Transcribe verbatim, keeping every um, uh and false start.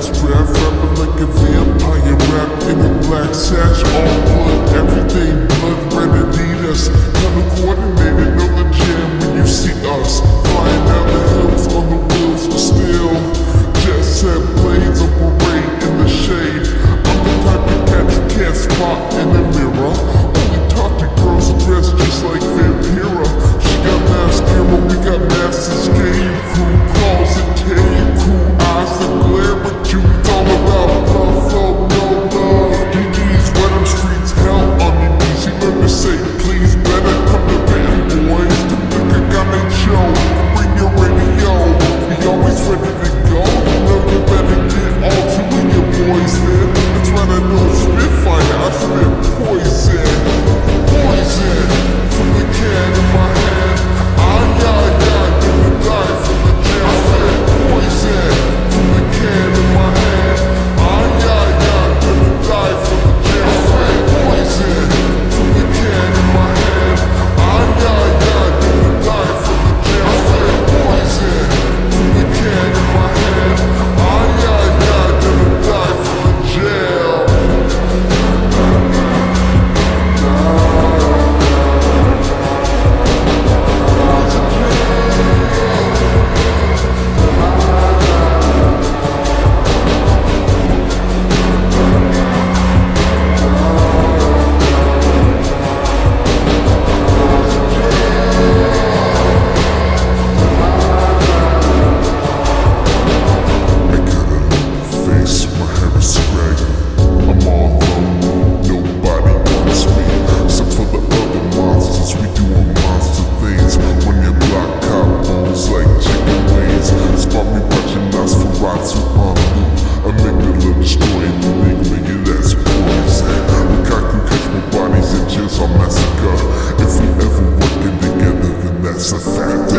last breath, rapping like a vampire, wrapped in a black sash, all blood, everything blood, red Adidas, color coordinated, know the jam when you see us, flying down the hills on the wheels of steel, jet set blades of parade in the shade. I'm the type of cat you can't spot in the mirror, only talk to girls dressed just like Vampira. She got mascara, we got masses, game crew, closet cave crew, eyes that glare, but you all about love, love, no love. D Ds, wet on streets, hell on your knees. You learn to say please, better come to band, boys. The nigga got a show, bring your radio. We always ready to go, you know you better get all two of your boys there. That's right, I know Spitfire, I spit poison, poison from the can in my hand. I got, got, gonna die from the jam. I said poison from the can in my hand. I got, got, gonna die from the jam. I said poison from the can in my hand. I got, got, gonna die from the jam. I said poison from the can in my hand. I got, got, gonna die from the jail. If we ever working together, then that's a fact.